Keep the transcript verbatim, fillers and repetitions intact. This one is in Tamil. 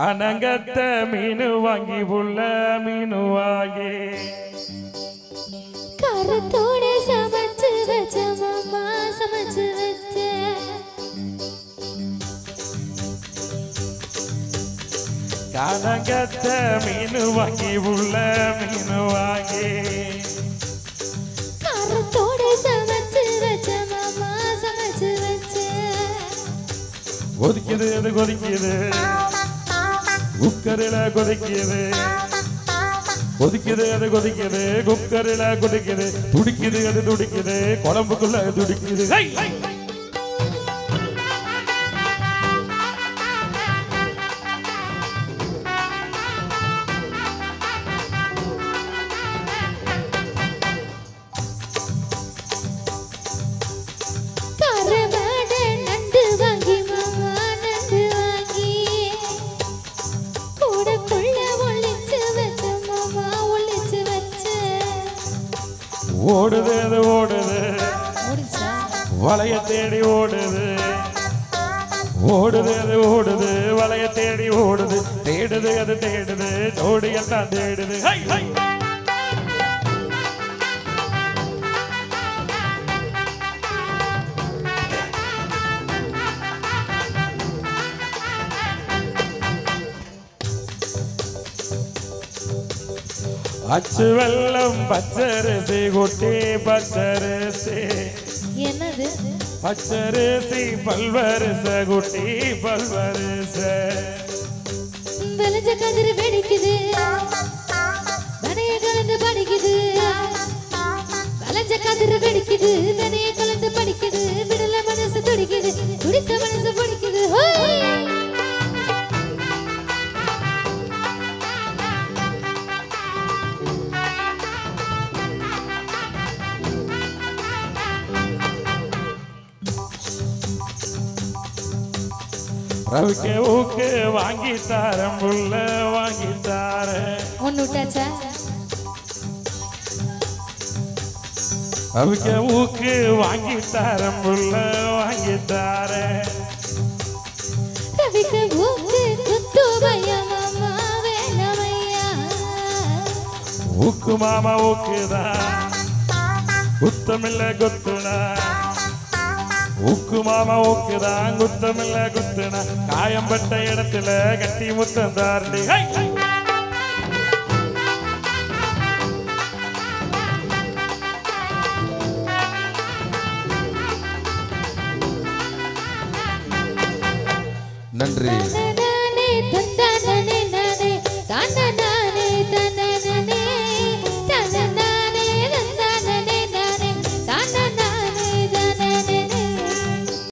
கனங்கத்த மீனு வாங்கி புள்ள மீனு வாங்கி கரத்தோட சமைச்சு வச்ச மாமா சமைச்சு வச்ச கனங்கத்த மீனு வாங்கி புள்ள மீனு வாங்கி கரத்தோட சமைச்சு வச்ச மாமா சமைச்சு வச்ச கொதிக்குது அது கொதிக்குது குக்கரில கொதிக்குது கொதிக்குது அது கொதிக்குது குக்கரில கொதிக்குது துடிக்குது அது துடிக்குது குழம்புக்குள்ள துடிக்குது ஓடுது அது ஓடுது வளைய தேடி ஓடுது ஓடுது அது ஓடுது வளைய தேடி ஓடுது தேடுது அது தேடுது ஜோடியெல்லாம் தேடுது அச்சு வெள்ளம் பச்சரிசி குட்டி பச்சரிசி என்னது பச்சரிசி பல்வரிச குட்டி பல்வரிச வெளஞ்ச கதிர் வெடிக்குது தனைய கலந்து படிக்குது வெளஞ்ச கதிர் வெடிக்குது தனைய கலந்து படிக்குது விடல மனசு துடிக்குது துடித்த மனசு படிக்குது ரவிக்கு ஊக்கு வாங்கி தாரம் புள்ள வாங்கி தார ஒன்னு விட்டாச்சா ரவிக்கு ஊக்கு வாங்கி தாரம் புள்ள வாங்கி தார ரவிக்கு ஊக்கு குத்து பையா மாமா வேணமையா ஊக்கு மாமா ஊக்குதான் குத்தமில்ல குத்துனா ஊக்கு மாமா ஊக்குதான் குத்தமில்ல குத்துனா காயம்பட்ட இடத்துல கட்டி முத்தம் தாண்டி நன்றி.